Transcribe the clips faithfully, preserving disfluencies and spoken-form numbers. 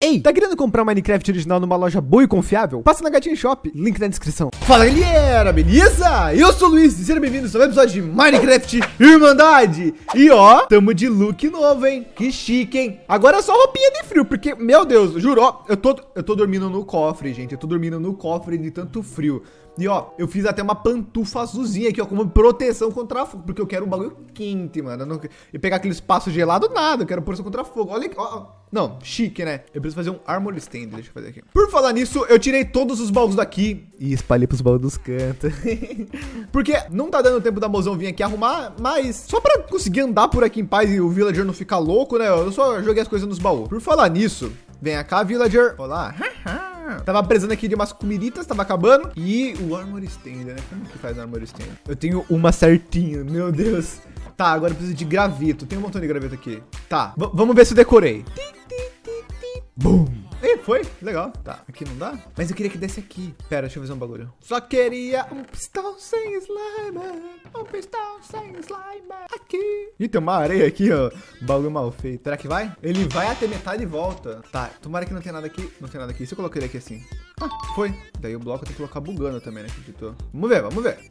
Ei, tá querendo comprar Minecraft original numa loja boa e confiável? Passa na Gatinha Shop, link na descrição. Fala galera, beleza? Eu sou o Luiz e sejam bem-vindos ao episódio de Minecraft Irmandade. E ó, tamo de look novo, hein? Que chique, hein? Agora é só roupinha de frio, porque, meu Deus, juro, ó, eu tô, eu tô dormindo no cofre, gente. Eu tô dormindo no cofre de tanto frio. E ó, eu fiz até uma pantufa azulzinha aqui, ó, como proteção contra fogo, porque eu quero um bagulho quente, mano. Eu não... E pegar aquele espaço gelado, nada, eu quero proteção contra fogo. Olha aqui, ó. Não, chique, né? Eu preciso fazer um armor stand, deixa eu fazer aqui. Por falar nisso, eu tirei todos os baús daqui e espalhei pros baús dos cantos. Porque não tá dando tempo da mozão vir aqui arrumar, mas só pra conseguir andar por aqui em paz e o villager não ficar louco, né? Eu só joguei as coisas nos baús. Por falar nisso, vem cá, villager. Olá. Tava precisando aqui de umas comiditas, tava acabando. E o armor stand, né? Como que faz o armor stand? Eu tenho uma certinha, meu Deus. Tá, agora eu preciso de graveto. Tem um montão de graveto aqui. Tá, v vamos ver se eu decorei. Bum! Ih, foi? Legal. Tá, aqui não dá? Mas eu queria que desse aqui. Pera, deixa eu fazer um bagulho. Só queria um pistão sem slime. Um pistão sem slime. Aqui. Ih, tem uma areia aqui, ó. Bagulho mal feito. Será que vai? Ele vai até metade e volta. Tá, tomara que não tenha nada aqui. Não tem nada aqui. Se eu coloquei ele aqui assim. Ah, foi. Daí o bloco tem que colocar bugando também, né? Acreditou. Vamos ver, vamos ver.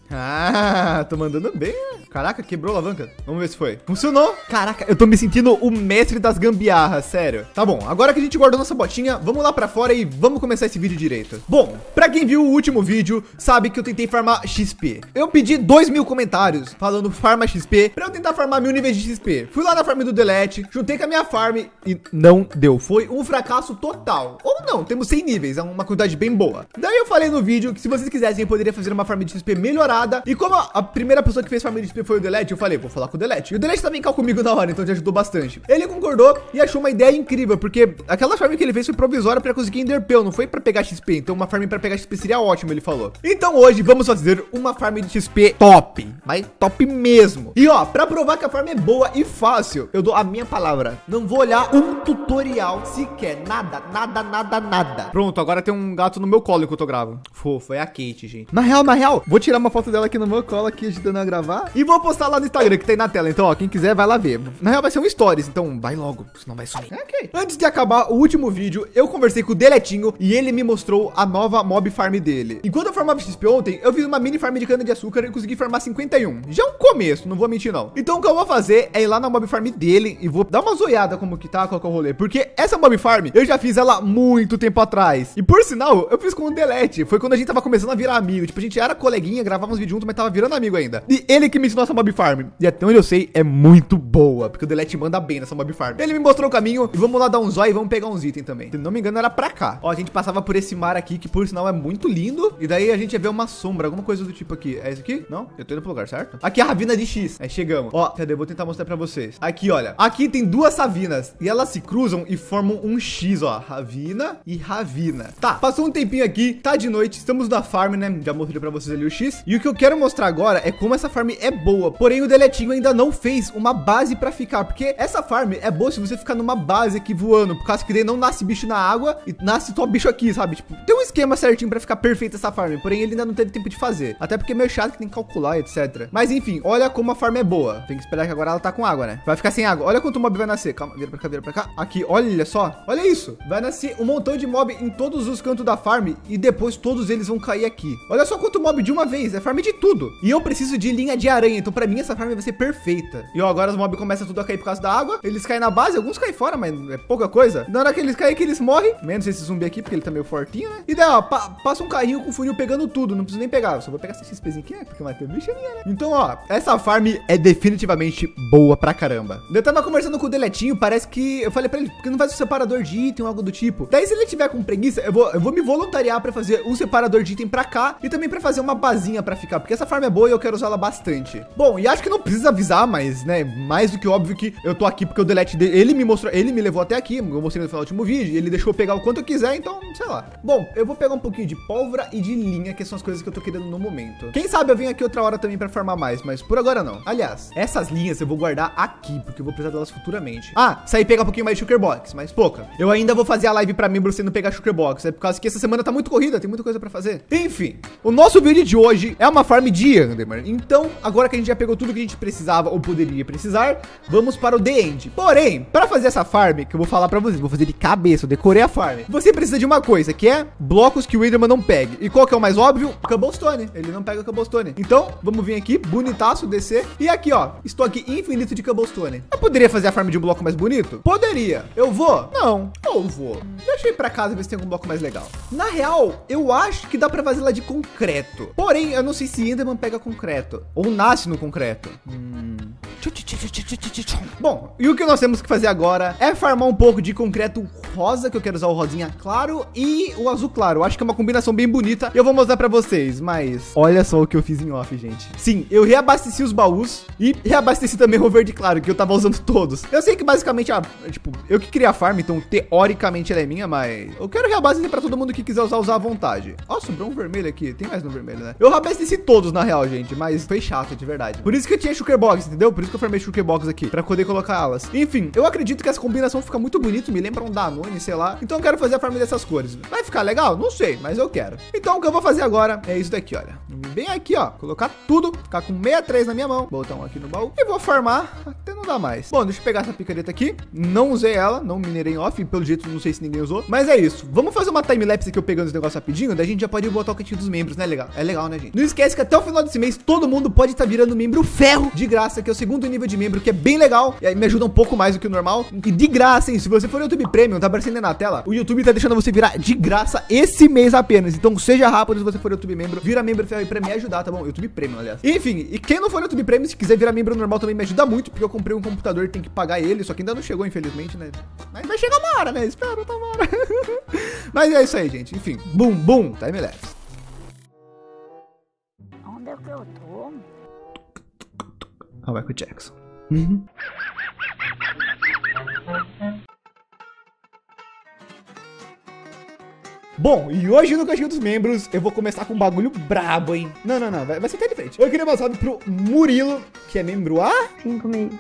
Ah, tô mandando bem. Caraca, quebrou a alavanca. Vamos ver se foi. Funcionou. Caraca, eu tô me sentindo o mestre das gambiarras, sério. Tá bom, agora que a gente guardou nossa botinha, vamos lá pra fora e vamos começar esse vídeo direito. Bom, pra quem viu o último vídeo, sabe que eu tentei farmar X P. Eu pedi dois mil comentários falando farma X P pra eu tentar farmar mil níveis de X P. Fui lá na farm do Delete, juntei com a minha farm e não deu. Foi um fracasso total. Ou não, temos cem níveis, é uma quantidade bem boa. Daí eu falei no vídeo que se vocês quisessem eu poderia fazer uma farm de X P melhorada. E como a, a primeira pessoa que fez farm de X P foi o Delete, eu falei, vou falar com o Delete. E o Delete também caiu comigo na hora, então te ajudou bastante. Ele concordou e achou uma ideia incrível, porque aquela farm que ele fez foi provisória pra conseguir enderpearl, não foi pra pegar X P. Então uma farm pra pegar X P seria ótimo, ele falou. Então hoje vamos fazer uma farm de X P top, mas top mesmo. E ó, pra provar que a farm é boa e fácil, eu dou a minha palavra. Não vou olhar um tutorial sequer, nada, nada, nada, nada. Pronto, agora tem um gato no meu colo enquanto eu gravo. Fofo, é a Kate, gente. Na real, na real, vou tirar uma foto dela aqui no meu colo, aqui ajudando a gravar. E vou postar lá no Instagram, que tem na tela. Então, ó, quem quiser vai lá ver. Na real vai ser um stories, então vai logo, senão vai sumir. Ok. Antes de acabar o último vídeo, eu conversei com o Deletinho e ele me mostrou a nova mob farm dele. Enquanto eu farmava X P ontem, eu fiz uma mini farm de cana de açúcar e consegui farmar cinquenta e um. Já é um começo, não vou mentir não. Então o que eu vou fazer é ir lá na mob farm dele e vou dar uma zoiada como que tá, qual que é o rolê. Porque essa mob farm, eu já fiz ela muito tempo atrás. E por sinal, eu fiz com o Delete. Foi quando a gente tava começando a virar amigo. Tipo, a gente era coleguinha, gravava uns vídeos juntos, mas tava virando amigo ainda. E ele que me ensinou essa mob farm. E até onde eu sei, é muito boa. Porque o Delete manda bem nessa mob farm. Ele me mostrou o caminho e vamos lá dar um zóio e vamos pegar uns itens também. Se não me engano, era pra cá. Ó, a gente passava por esse mar aqui, que por sinal é muito lindo. E daí a gente ia ver uma sombra, alguma coisa do tipo aqui. É esse aqui? Não? Eu tô indo pro lugar, certo? Aqui é a ravina de X. Aí chegamos. Ó, cadê? Eu vou tentar mostrar pra vocês. Aqui, olha. Aqui tem duas ravinas. E elas se cruzam e formam um X, ó. Ravina e ravina. Tá, passou um tempinho aqui. Tá de noite. Estamos na farm, né? Já mostrei pra vocês ali o X. E o que eu quero mostrar agora é como essa farm é boa. Porém, o Deletinho ainda não fez uma base pra ficar. Porque essa farm é boa se você ficar numa base aqui voando. Por causa que daí não nasce bicho na água e nasce só bicho aqui, sabe? Tipo, tem um esquema certinho pra ficar perfeita essa farm. Porém, ele ainda não teve tempo de fazer. Até porque é meio chato que tem que calcular, etcétera. Mas enfim, olha como a farm é boa. Tem que esperar que agora ela tá com água, né? Vai ficar sem água. Olha quanto mob vai nascer. Calma, vira pra cá, vira pra cá. Aqui, olha só. Olha isso. Vai nascer um montão de mob em todos os cantos da farm e depois todos eles vão cair aqui. Olha só quanto mob de uma vez. É farm de tudo. E eu preciso de linha de aranha. Então pra mim essa farm vai ser perfeita. E ó, agora os mob começam tudo a cair por causa da água. Eles caem na base, alguns caem fora, mas é pouca coisa. Na hora que eles caem, que eles morrem. Menos esse zumbi aqui, porque ele tá meio fortinho, né? E daí, ó, pa passa um carrinho com funil pegando tudo. Não preciso nem pegar. Eu só vou pegar esse X Pzinho aqui, né? Porque vai ter bicharia, né? Então, ó, essa farm é definitivamente boa pra caramba. Eu tava conversando com o Deletinho, parece que eu falei pra ele, porque não faz um separador de item ou algo do tipo. Daí, se ele tiver com preguiça, eu vou, eu vou me voluntariar pra fazer um separador de item pra cá e também pra fazer uma basinha pra ficar, porque essa farm é boa e eu quero usar ela bastante. Bom, e acho que não precisa avisar, mas, né, mais do que óbvio que eu tô aqui porque o Delete dele, ele me mostrou, ele me levou até aqui, eu mostrei no final do último vídeo, e ele deixou eu pegar o quanto eu quiser, então, sei lá. Bom, eu vou pegar um pouquinho de pólvora e de linha, que são as coisas que eu tô querendo no momento. Quem sabe eu venho aqui outra hora também pra farmar mais, mas por agora não. Aliás, essas linhas eu vou guardar aqui, porque eu vou precisar delas futuramente. Ah, sair pegar um pouquinho mais de Shulker Box, mas pouca. Eu ainda vou fazer a live pra membros sem não pegar Shulker Box, é por causa que essa semana tá muito corrida, tem muita coisa pra pra fazer. Enfim, o nosso vídeo de hoje é uma farm de Enderman. Então, agora que a gente já pegou tudo que a gente precisava ou poderia precisar, vamos para o The End. Porém, para fazer essa farm, que eu vou falar pra vocês, vou fazer de cabeça, eu decorei a farm. Você precisa de uma coisa, que é blocos que o Enderman não pegue. E qual que é o mais óbvio? Cobblestone. Ele não pega cobblestone. Então, vamos vir aqui, bonitaço, descer. E aqui, ó, estoque infinito de cobblestone. Eu poderia fazer a farm de um bloco mais bonito? Poderia. Eu vou? Não. Ou vou. Deixa eu ir pra casa ver se tem algum bloco mais legal. Na real, eu acho que dá pra fazer lá de concreto. Porém, eu não sei se Enderman pega concreto. Ou nasce no concreto. Hum... Bom, e o que nós temos que fazer agora é farmar um pouco de concreto rosa, que eu quero usar o rosinha claro, e o azul claro. Eu acho que é uma combinação bem bonita e eu vou mostrar pra vocês, mas olha só o que eu fiz em off, gente. Sim, eu reabasteci os baús e reabasteci também o verde claro, que eu tava usando todos. Eu sei que basicamente, ah, tipo, eu que criei a farm, então teoricamente ela é minha, mas eu quero reabastecer pra todo mundo que quiser usar, usar à vontade. Ó, sobrou um vermelho aqui, tem mais no vermelho, né? Eu reabasteci todos na real, gente, mas foi chato, de verdade. Por isso que eu tinha Shulker Box, entendeu? Por isso que eu farmei Shulker Box aqui, pra poder colocar elas. Enfim, eu acredito que essa combinação fica muito bonito, me lembra um Danone, sei lá. Então eu quero fazer a farm dessas cores. Vai ficar legal? Não sei, mas eu quero. Então o que eu vou fazer agora é isso daqui, olha. Bem aqui, ó, colocar tudo, ficar com sessenta e três na minha mão, botar um aqui no baú e vou farmar até não dar mais. Bom, deixa eu pegar essa picareta aqui. Não usei ela, não minerei em off, pelo jeito não sei se ninguém usou, mas é isso. Vamos fazer uma time-lapse aqui eu pegando esse negócio rapidinho, daí a gente já pode botar o cantinho dos membros, né? Legal. É legal, né, gente? Não esquece que até o final desse mês todo mundo pode estar virando membro ferro de graça, que é o segundo nível de membro, que é bem legal e aí me ajuda um pouco mais do que o normal. E de graça, hein? Se você for no YouTube Premium, tá aparecendo aí na tela, o YouTube tá deixando você virar de graça esse mês apenas. Então seja rápido se você for YouTube membro, vira membro ferro aí pra me ajudar, tá bom? YouTube Premium, aliás. Enfim, e quem não for no YouTube Premium, se quiser virar membro normal também me ajuda muito, porque eu comprei um computador e tem que pagar ele, só que ainda não chegou, infelizmente, né? Mas vai chegar uma hora, né? Espero, tá uma hora. Mas é isso aí, gente. Enfim, bum, bum, time-lapse. Onde é que eu tô? Ah, o Michael Jackson. Uhum. Bom, e hoje no Caixinha dos Membros eu vou começar com um bagulho brabo, hein? Não, não, não, vai, vai ser até diferente. Eu queria mandar um salve pro Murilo, que é membro A? Cinco meses.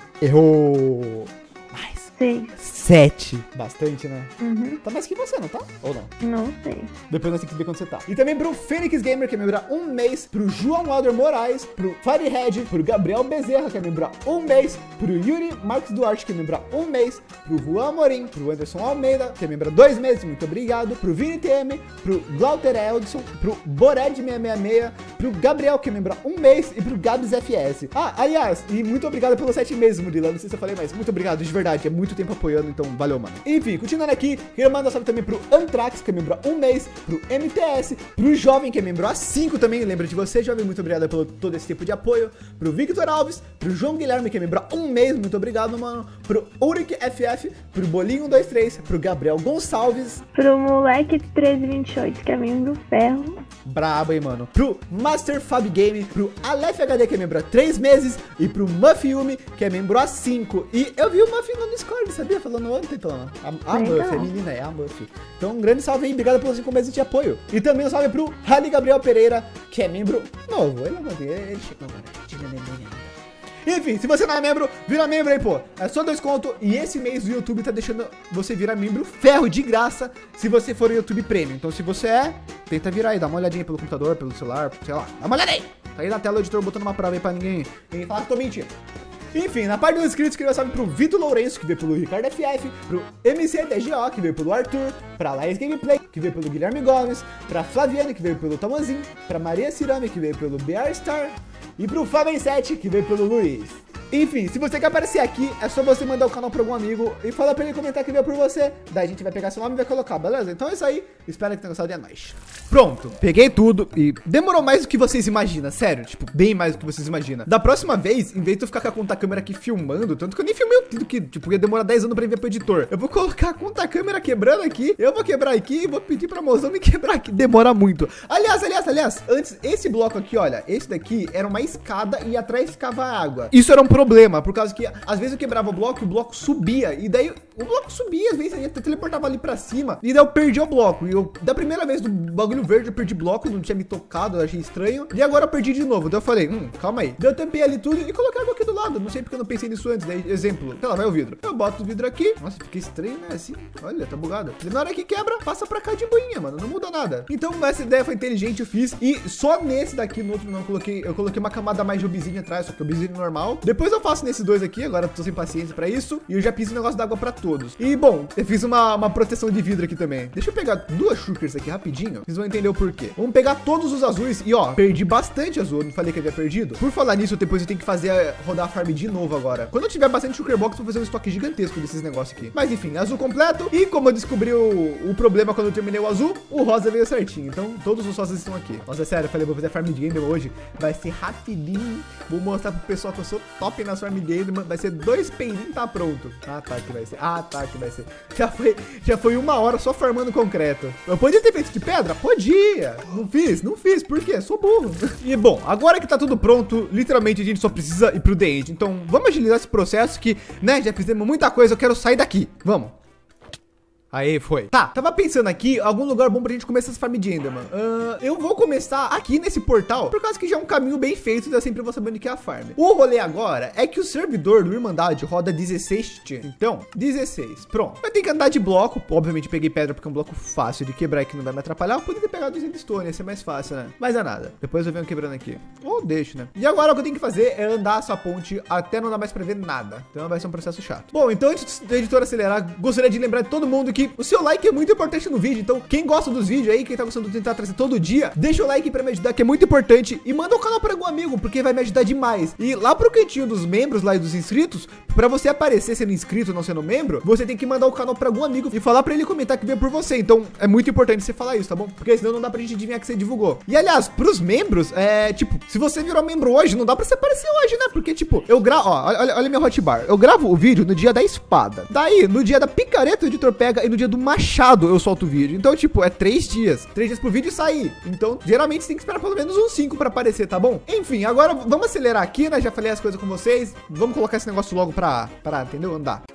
Errou. Mais. Seis. Sete. Bastante, né? Uhum. Tá mais que você, não tá? Ou não? Não sei. Depois nós temos que ver quando você tá. E também pro Fênix Gamer, que é membro há um mês. Pro João Alder Moraes. Pro Firehead. Pro Gabriel Bezerra, que é membro há um mês. Pro Yuri Marcos Duarte, que é membro há um mês. Pro Juan Amorim. Pro Anderson Almeida, que é membro há dois meses. Muito obrigado. Pro Vini T M. Pro Glauter Eldson. Pro Bored seiscentos e sessenta e seis. Pro Gabriel, que é membro há um mês. E pro Gabs F S. Ah, aliás, e muito obrigado pelos sete meses, Murilo. Não sei se eu falei, mas muito obrigado, de verdade. É muito tempo apoiando, então valeu, mano. Enfim, continuando aqui, queria mandar salve também pro Antrax, que é membro há um mês, pro M T S, pro Jovem, que é membro há cinco também, lembra de você, Jovem, muito obrigado pelo todo esse tempo de apoio, pro Victor Alves, pro João Guilherme, que é membro há um mês, muito obrigado, mano, pro Uric F F, pro Bolinho um dois três, pro Gabriel Gonçalves, Pro moleque treze vinte e oito, que é membro ferro. brabo, hein, mano, pro Master Fab Game, pro Aleph H D, que é membro há três meses, e pro Muffy Yumi, que é membro há cinco, e eu vi o Muffy no Discord, sabia? Falando ontem, falando, a, a Legal. Muffy, a menina é a Muffy. Então um grande salve aí, obrigado pelos cinco meses de apoio. E também um salve pro Rally Gabriel Pereira, que é membro novo, ele não vai ver, ele chegou agora. Enfim, se você não é membro, vira membro aí, pô. É só dois conto e esse mês o YouTube tá deixando você virar membro ferro de graça se você for no YouTube Premium. Então se você é, tenta virar aí, dá uma olhadinha pelo computador, pelo celular, sei lá. Dá uma olhada aí. Tá aí na tela o editor botando uma prova aí pra ninguém, ninguém falar que tô mentindo. Enfim, na parte dos inscritos, queria salve pro Vitor Lourenço, que veio pelo Ricardo F F, pro M C D G O, que veio pelo Arthur, pra Laís Gameplay, que veio pelo Guilherme Gomes, pra Flaviane, que veio pelo Tomanzinho, pra Maria Cirame, que veio pelo B R Star, e pro Fabem sete, que veio pelo Luiz. Enfim, se você quer aparecer aqui, é só você mandar o canal pra algum amigo e falar pra ele comentar que veio por você. Daí a gente vai pegar seu nome e vai colocar, beleza? Então é isso aí. Espero que tenha gostado, e é nóis. Pronto, peguei tudo e demorou mais do que vocês imaginam, sério, tipo, bem mais do que vocês imaginam. Da próxima vez, em vez de eu ficar com a conta-câmera aqui filmando, tanto que eu nem filmei o tudo que, tipo, ia demorar dez anos pra enviar pro editor. Eu vou colocar a conta-câmera quebrando aqui, eu vou quebrar aqui e vou pedir pra mozão me quebrar aqui. Demora muito. Aliás, aliás, aliás, antes, esse bloco aqui, olha, esse daqui era uma escada e atrás ficava água. Isso era um problema, por causa que às vezes eu quebrava o bloco e o bloco subia, e daí o bloco subia, às vezes, aí teleportava ali pra cima. E daí eu perdi o bloco. E eu, da primeira vez do bagulho verde, eu perdi bloco, não tinha me tocado, eu achei estranho. E agora eu perdi de novo. Daí eu falei, hum, calma aí. Daí eu tampei ali tudo e coloquei água aqui do lado. Não sei porque eu não pensei nisso antes. Daí, exemplo, sei lá, vai o vidro. Eu boto o vidro aqui. Nossa, fica estranho, né? Assim, olha, tá bugado. E na hora que quebra, passa pra cá de boinha, mano. Não muda nada. Então, essa ideia foi inteligente, eu fiz. E só nesse daqui, no outro, não, eu coloquei, eu coloquei uma camada mais de obsidian atrás, só que obsidian normal. Depois eu faço nesses dois aqui, agora eu tô sem paciência pra isso. E eu já fiz o negócio d'água pra todos. E, bom, eu fiz uma, uma proteção de vidro aqui também. Deixa eu pegar duas shulkers aqui rapidinho. Vocês vão entender o porquê. Vamos pegar todos os azuis. E, ó, perdi bastante azul. Eu não falei que eu havia perdido. Por falar nisso, depois eu tenho que fazer, rodar a farm de novo agora. Quando eu tiver bastante shulker box, eu vou fazer um estoque gigantesco desses negócios aqui. Mas, enfim, azul completo. E como eu descobri o, o problema quando eu terminei o azul, o rosa veio certinho. Então, todos os rosas estão aqui. Nossa, sério, eu falei, vou fazer farm de game hoje. Vai ser rapidinho. Vou mostrar pro pessoal que eu sou top na farm game. Vai ser dois peirinhos, tá pronto. Ah, tá, que vai ser. Ah, tá, que vai ser. Já foi, já foi uma hora só farmando concreto. Eu podia ter feito de pedra? Podia. Não fiz, não fiz. Por quê? Sou burro. E, bom, agora que tá tudo pronto, literalmente a gente só precisa ir pro The End. Então, vamos agilizar esse processo que, né, já fizemos muita coisa. Eu quero sair daqui. Vamos. Aí, foi. Tá, tava pensando aqui, algum lugar bom pra gente começar essa farm de Enderman. Uh, eu vou começar aqui nesse portal, por causa que já é um caminho bem feito, e eu sempre vou sabendo que é a farm. O rolê agora é que o servidor do Irmandade roda dezesseis. Então, dezesseis. Pronto. Eu tenho que andar de bloco. Obviamente, peguei pedra porque é um bloco fácil de quebrar e que não vai me atrapalhar. Eu poderia ter pegado os endstone, ia ser mais fácil, né? Mas é nada. Depois eu venho quebrando aqui. Ou deixo, né? E agora o que eu tenho que fazer é andar essa ponte até não dar mais pra ver nada. Então vai ser um processo chato. Bom, então antes do editor acelerar, gostaria de lembrar de todo mundo que o seu like é muito importante no vídeo. Então, quem gosta dos vídeos aí, quem tá gostando de tentar trazer todo dia, deixa o like pra me ajudar, que é muito importante. E manda o canal pra algum amigo, porque vai me ajudar demais. E lá pro cantinho dos membros lá e dos inscritos, pra você aparecer sendo inscrito ou não sendo membro, você tem que mandar o canal pra algum amigo e falar pra ele comentar que veio por você. Então, é muito importante você falar isso, tá bom? Porque senão não dá pra gente adivinhar que você divulgou. E, aliás, pros membros, é, tipo, se você virou membro hoje, não dá pra você aparecer hoje, né? Porque, tipo, eu gravo, ó, olha, olha minha hotbar. Eu gravo o vídeo no dia da espada. Daí, no dia da picareta, o editor pega, e no dia do machado eu solto o vídeo. Então, tipo, é três dias. Três dias pro vídeo sair. Então, geralmente você tem que esperar pelo menos uns cinco pra aparecer, tá bom? Enfim, agora vamos acelerar aqui, né? Já falei as coisas com vocês. Vamos colocar esse negócio logo pra, pra entendeu? Andar.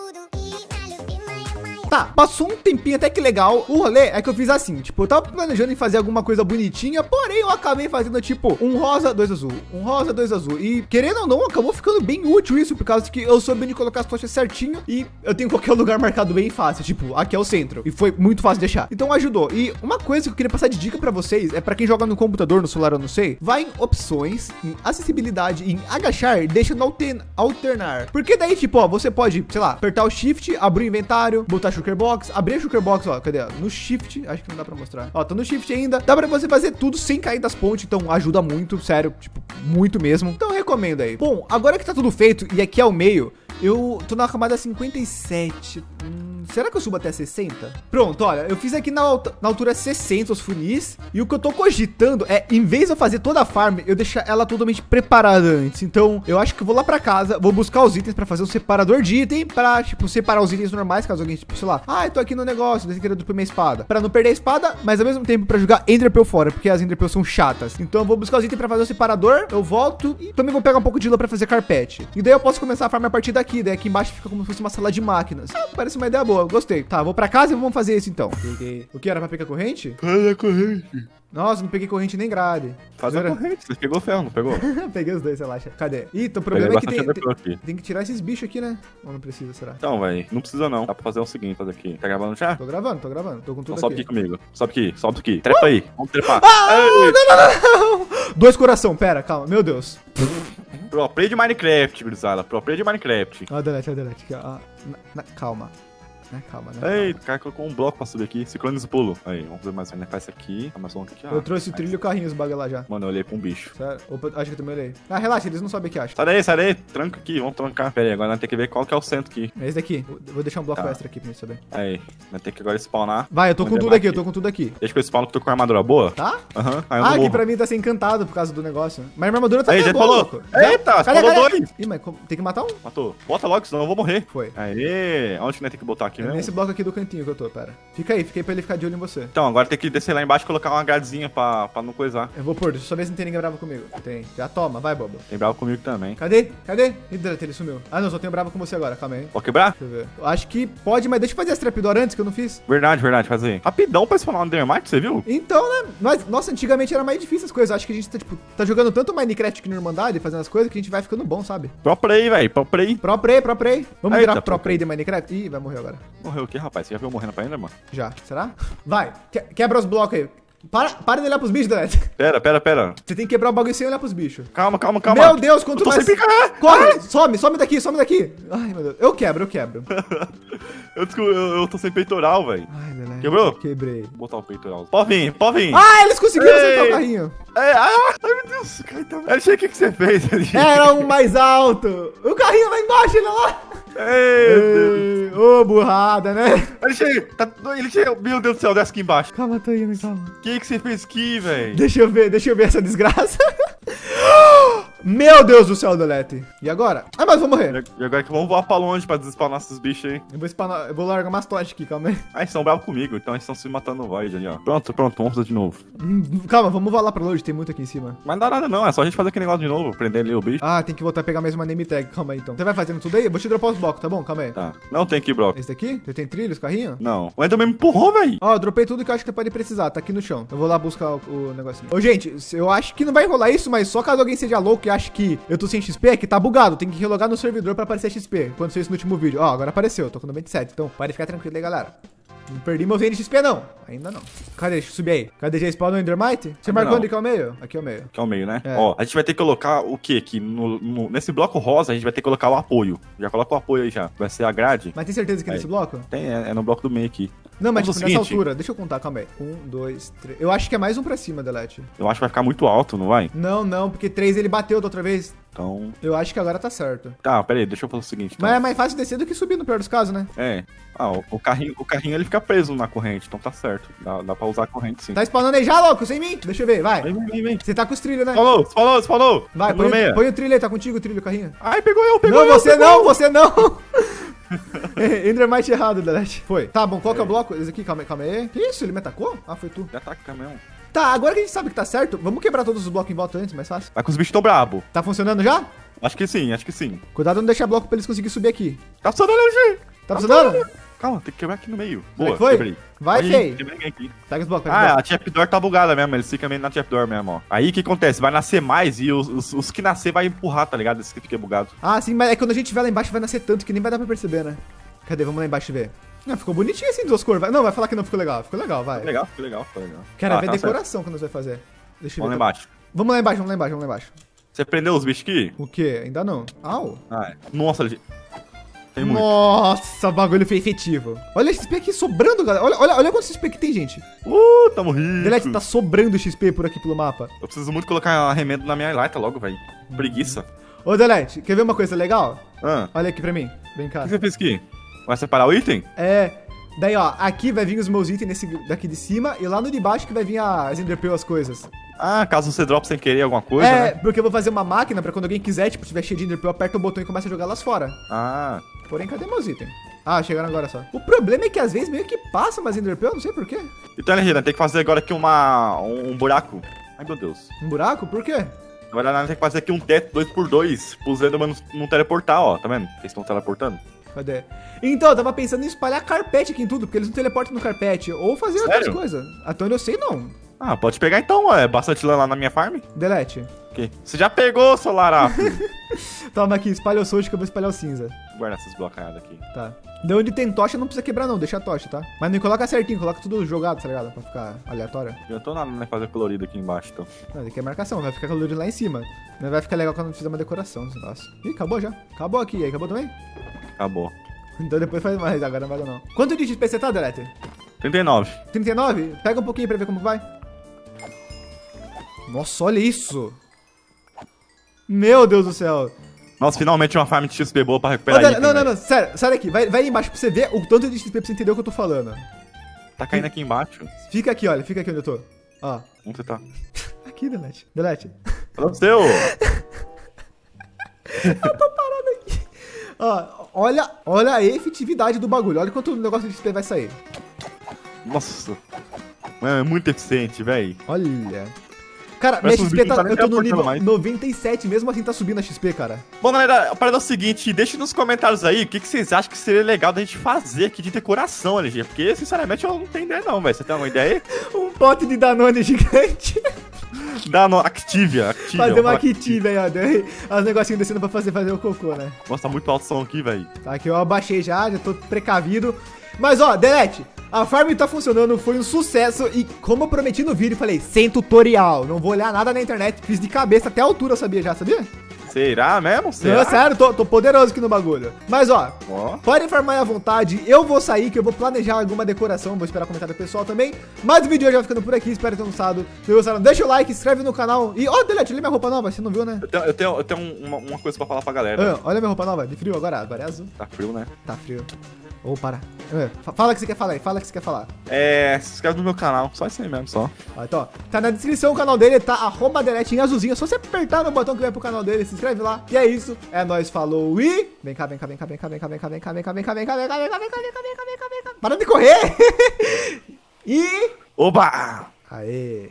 Tá, passou um tempinho até que legal. O rolê é que eu fiz assim, tipo, eu tava planejando em fazer alguma coisa bonitinha, porém eu acabei fazendo, tipo, um rosa, dois azul, um rosa, dois azul. E, querendo ou não, acabou ficando bem útil isso, por causa que eu soube de colocar as tochas certinho e eu tenho qualquer lugar marcado bem fácil, tipo, aqui é o centro. E foi muito fácil de deixar. Então ajudou. E uma coisa que eu queria passar de dica pra vocês, é pra quem joga no computador, no celular, eu não sei, vai em opções, em acessibilidade, em agachar, deixa no alter, alternar. Porque daí, tipo, ó, você pode, sei lá, apertar o shift, abrir o inventário, botar shulker box, abrir a shulker box, ó, cadê? No shift, acho que não dá pra mostrar. Ó, tô no shift ainda, dá pra você fazer tudo sem cair das pontes, então ajuda muito, sério, tipo, muito mesmo. Então eu recomendo aí. Bom, agora que tá tudo feito e aqui é o meio, eu tô na camada cinquenta e sete. Hum, será que eu subo até sessenta? Pronto, olha, eu fiz aqui na, alta, na altura sessenta os funis. E o que eu tô cogitando é, em vez de eu fazer toda a farm, eu deixar ela totalmente preparada antes. Então, eu acho que eu vou lá pra casa, vou buscar os itens pra fazer um separador de item. Pra, tipo, separar os itens normais, caso alguém, tipo, sei lá, ah, eu tô aqui no negócio, eu quero duplir minha espada. Pra não perder a espada, mas ao mesmo tempo pra jogar Enderpearl fora, porque as Enderpearl são chatas. Então, eu vou buscar os itens pra fazer o separador, eu volto e também vou pegar um pouco de lã pra fazer carpete. E daí eu posso começar a farm a partir daqui, daí aqui embaixo fica como se fosse uma sala de máquinas. Ah, parece uma ideia boa, gostei. Tá, vou pra casa e vamos fazer isso então. Peguei. O que era pra pegar corrente? Faz a corrente. Nossa, não peguei corrente nem grade. Faz a Agora... corrente, você pegou ferro, não pegou? Peguei os dois, relaxa. Cadê? Ih, então o problema é que tem, tem, tem que tirar esses bichos aqui, né? Ou não precisa, será? Então, velho, não precisa não. Dá pra fazer o seguinte, fazer aqui. Tá gravando já? Tô gravando, tô gravando. Tô com tudo então aqui. Sobe aqui comigo. Sobe aqui, sobe aqui. Trepa uh! aí. Vamos trepar. Ah, não, não, não, não. Dois coração, pera, calma. Meu Deus. Pro play de Minecraft, gurizada. Pro play de Minecraft. Ó, delete, ó, delete. Aqui, ó. Na, na, calma. Né? Calma, né? Ei, o cara colocou um bloco pra subir aqui. Sincroniza o pulo. Aí, vamos fazer mais um. Né? Faz isso aqui. Tá mais um aqui. Eu trouxe o trilho e o carrinho, os bagulho lá já. Mano, eu olhei pra um bicho. Sério? Opa, acho que eu também olhei. Ah, relaxa, eles não sabem que acho. Sai daí, sai daí. Tranca aqui, vamos trancar. Pera aí, agora nós temos que ver qual que é o centro aqui. É esse daqui. Vou deixar um bloco tá. extra aqui pra gente saber. Aí, nós temos que agora spawnar. Vai, eu tô com tudo aqui, eu tô com tudo aqui. Deixa que eu spawno que eu tô com armadura boa. Tá? Aham. Uhum. Ah, aqui pra mim tá sem encantado por causa do negócio. Mas minha armadura tá aí, até já boa, falou. louco. Eita, cadê, spawnou cadê? dois. Ih, mas tem que matar um? Matou. Bota logo, senão eu vou morrer. Foi. Aê, onde que nós temos que botar aqui? É nesse bloco aqui do cantinho que eu tô, pera. Fica aí, fica aí pra ele ficar de olho em você. Então, agora tem que descer lá embaixo e colocar uma gradezinha pra, pra não coisar. Eu vou pôr, deixa eu só ver se não tem ninguém bravo comigo. Tem. Já toma, vai, bobo. Tem bravo comigo também. Cadê? Cadê? Hidrata, ele sumiu. Ah, não, só tenho bravo com você agora, calma aí. Pode quebrar? Deixa eu ver. Eu acho que pode, mas deixa eu fazer as trapdoor antes, que eu não fiz. Verdade, verdade, faz aí. Rapidão pra spawnar um Endermite, você viu? Então, né? Mas, nossa, antigamente era mais difícil as coisas. Acho que a gente tá, tipo, tá jogando tanto Minecraft aqui no Irmandade, fazendo as coisas, que a gente vai ficando bom, sabe? Pro play, velho, pro play. Pro play, pro play. Vamos Eita, virar pro pro play de Minecraft? Ih, vai morrer agora. Morreu o quê, rapaz? Você já viu morrendo pra Enderman? Já. Será? Vai. Que- quebra os blocos aí. Para, para de olhar pros bichos, Delete. Pera, pera, pera. Você tem que quebrar o bagulho sem olhar pros bichos. Calma, calma, calma. Meu Deus, quanto eu tô mais... sem picar. Corre, some, some daqui, some daqui. Ai, meu Deus. Eu quebro, eu quebro. Eu, desculpa, eu, eu tô sem peitoral, velho. Ai, Delete. Quebrou? Quebrei. Vou botar o peitoral. Pode vir, pode vir. Ah, eles conseguiram Ei. acertar o carrinho. É, ah, ai, meu Deus. Cara, tá... L X, o que, que você fez ali? Era um mais alto. O carrinho lá embaixo, ele lá. Ei, Deus. Ei, Ô, burrada, né? L X, tá... L X, meu Deus do céu, desce aqui embaixo. Calma, tô indo, calma. O que, que você fez aqui, velho? Deixa eu ver, deixa eu ver essa desgraça. Meu Deus do céu, Delete. E agora? Ah, mas eu vou morrer. E agora que vamos voar pra longe pra despawnar esses bichos aí. Eu vou spawnar, eu vou largar umas tochas aqui, calma aí. Ah, eles estão bravos comigo, então eles estão se matando no void ali, ó. Pronto, pronto, vamos fazer de novo. Hum, Calma, vamos voar lá pra longe, tem muito aqui em cima. Mas não dá nada não, é só a gente fazer aquele negócio de novo, prender ali o bicho. Ah, tem que voltar a pegar mais uma name tag, calma aí então. Você vai fazendo tudo aí? Eu vou te dropar os blocos, tá bom? Calma aí. Tá, não tem aqui, bloco. Esse daqui? Você tem trilhos, carrinho? Não. O Enderman me empurrou, velho. Ó, eu dropei tudo que eu acho que você pode precisar, tá aqui no chão. Eu vou lá buscar o, o negocinho. Ô, gente, eu acho que não vai rolar isso, mas só caso alguém seja louco e ache que eu tô sem X P, é que tá bugado. Tem que relogar no servidor pra aparecer X P. Aconteceu isso no último vídeo. Ó, agora apareceu, eu tô com noventa e sete. Então, pode ficar tranquilo aí, galera. Não perdi meus N X P, não. Ainda não. Cadê? Deixa eu subir aí. Cadê? Já spawn no Endermite? Você Ainda marcou não. onde que é o meio? Aqui é o meio. Que é o meio, né? É. Ó, a gente vai ter que colocar o quê? Aqui no, no- nesse bloco rosa, a gente vai ter que colocar o apoio. Já coloca o apoio aí já. Vai ser a grade. Mas tem certeza que é Aí. nesse bloco? Tem, é, é no bloco do meio aqui. Não, mas Vamos tipo, ao nessa seguinte. altura. Deixa eu contar, calma aí. Um, dois, três. Eu acho que é mais um pra cima, Delete. Eu acho que vai ficar muito alto, não vai? Não, não, porque três ele bateu da outra vez. Então... Eu acho que agora tá certo. Tá, pera aí, deixa eu fazer o seguinte. Então. Mas é mais fácil descer do que subir no pior dos casos, né? É. Ah, o, o carrinho, o carrinho ele fica preso na corrente, então tá certo. Dá, dá pra usar a corrente sim. Tá spawnando aí já, louco? Sem mim? Deixa eu ver, vai. Vem, vem, vem, vem. Você tá com os trilhos, né? Falou, falou, falou. Vai, Tô no põe, meia. o- põe o trilho aí, tá contigo o trilho, carrinho. Ai, pegou eu, pegou Não, eu. você pegou não, eu. você não! Endermite errado, Delete. Foi. Tá bom, qual que é o bloco? Esse aqui, calma aí, calma aí. Que isso? Ele me atacou? Ah, foi tu. Já tá com o caminhão. Tá, agora que a gente sabe que tá certo, vamos quebrar todos os blocos em volta antes, mais fácil. Vai que os bichos tão brabo. Tá funcionando já? Acho que sim, acho que sim. Cuidado não deixar bloco pra eles conseguirem subir aqui. Tá funcionando, L G. Tá funcionando? Calma, tem que quebrar aqui no meio. Como é Boa, que foi? quebrei. Vai, Aí, fei. quebrei ninguém aqui. Pega os blocos, pega os Ah, blocos. a trapdoor tá bugada mesmo, eles ficam meio na trapdoor mesmo, ó. Aí o que acontece? Vai nascer mais e os, os, os que nascer vai empurrar, tá ligado? Esse que fica bugado. Ah, sim, mas é que quando a gente estiver lá embaixo vai nascer tanto que nem vai dar pra perceber, né? Cadê? Vamos lá embaixo ver. Não, ficou bonitinho assim, duas cores. Vai- Não, vai falar que não ficou legal. Ficou legal, vai. Ficou legal, ficou legal, ficou legal. Quero Ah, ver tá a decoração que nós vai fazer. Deixa eu Vamos ver. lá embaixo. Vamos lá embaixo, vamos lá embaixo, vamos lá embaixo. Você prendeu os bichos aqui? O quê? Ainda não. Au. Ah, é. Nossa, L G. Tem muito. Nossa, o bagulho foi efetivo. Olha X P aqui sobrando, galera. Olha, olha, olha quanto X P que tem, gente. Uh, tamo rico. Delete, tá sobrando X P por aqui pelo mapa. Eu preciso muito colocar remendo na minha highlight logo, velho. Preguiça. Ô, Delete, quer ver uma coisa legal? Ah, Olha aqui pra mim. Vem cá. o que você fez aqui? Vai separar o item? É. Daí, ó, aqui vai vir os meus itens nesse daqui de cima e lá no de baixo que vai vir as Enderpearl, as coisas. Ah, caso você drop sem querer alguma coisa, é, né? porque eu vou fazer uma máquina pra quando alguém quiser, tipo, tiver cheio de Enderpearl, aperta o botão e começa a jogar elas fora. Ah, Porém, cadê meus itens? Ah, chegaram agora só. O problema é que às vezes meio que passa umas Enderpearl, não sei porquê. então, L G, tem que fazer agora aqui uma, um, um buraco. Ai, meu Deus. Um buraco? Por quê? Agora nós tem que fazer aqui um teto dois por dois pros Enderman não, não teleportar, ó. Tá vendo? Eles estão teleportando. Cadê? Então, eu tava pensando em espalhar carpete aqui em tudo, porque eles não teleportam no carpete. Ou fazer outras Sério? coisas. Até onde eu sei, não. Ah, pode pegar então, ó. É bastante lã lá na minha farm. Delete. O quê? Você já pegou, seu larápio? Toma aqui, espalha o sujo que eu vou espalhar o cinza. Vou guardar essas blocadas aqui. Tá. De onde tem tocha não precisa quebrar não, deixa a tocha, tá? Mas não coloca certinho, coloca tudo jogado, tá ligado? Pra ficar aleatório. Eu tô nada, né? Fazer colorido aqui embaixo, então. Não, aqui é marcação, vai ficar colorido lá em cima. Não vai ficar legal quando fizer uma decoração, esse negócio. Ih, acabou já. Acabou aqui, aí acabou também? Acabou. Então depois faz mais, agora não vai dar não. Quanto de X P você tá, Delete? trinta e nove. trinta e nove? Pega um pouquinho pra ver como vai. Nossa, olha isso. Meu Deus do céu. Nossa, finalmente uma farm de X P boa pra Ô, recuperar Delete, item, não, não, velho. não, sério, sai daqui. Vai, vai aí embaixo pra você ver o tanto de X P pra você entender o que eu tô falando. Tá caindo aqui embaixo. Fica aqui, olha, fica aqui onde eu tô. Ó. Onde você tá? Aqui, Delete. Delete. Pra você, ô. Ó, olha, olha a efetividade do bagulho. Olha quanto o negócio de X P vai sair. Nossa. É muito eficiente, velho. Olha. Cara, minha Parece uns X P bichos tá, que eu tá tô no nem nível mais. noventa e sete, mesmo assim tá subindo a X P, cara. Bom, galera, a parada é o seguinte, deixa nos comentários aí o que, que vocês acham que seria legal da gente fazer aqui de decoração, L G. Porque, sinceramente, eu não tenho ideia não, velho. Você tem alguma ideia aí? Um pote de Danone gigante. Dá no Activia, Activia. Fazer uma vamos falar Activia aí, ó. Daí Os negocinhos descendo pra fazer, fazer o cocô, né? Nossa, tá muito alto o som aqui, velho. Tá, aqui eu abaixei já, já tô precavido. Mas, ó, Delete, a farm tá funcionando, foi um sucesso. E como eu prometi no vídeo, falei, sem tutorial. Não vou olhar nada na internet. Fiz de cabeça, até a altura eu sabia já, sabia? Será mesmo? Será? Não, sério, tô, tô poderoso aqui no bagulho. Mas, ó, Ó. podem farmar à vontade. Eu vou sair, que eu vou planejar alguma decoração. Vou esperar comentário do pessoal também. Mas o vídeo hoje vai ficando por aqui. Espero que tenham gostado. Se gostaram, deixa o like, se inscreve no canal. E, ó, Delete, olha minha roupa nova. Você não viu, né? Eu tenho, eu tenho, eu tenho uma, uma coisa pra falar pra galera. Ah, olha minha roupa nova. De frio agora. Agora é azul. Tá frio, né? Tá frio. Ô, para. Ah, fa- fala o que você quer falar aí. Fala o que você quer falar. É, se inscreve no meu canal. Só isso aí mesmo, só. Ó, então, ó, tá na descrição o canal dele, tá arroba Delete em azulzinho. É só você apertar no botão que vai pro canal dele, se inscreve lá. E é isso. É nóis, falou e... Vem cá, vem cá, vem cá, vem cá, vem cá, vem cá, vem cá, vem cá, vem cá, vem cá, vem cá, vem cá, vem cá, vem cá, vem cá, vem cá, vem cá. Para de correr! E... Oba! Aê!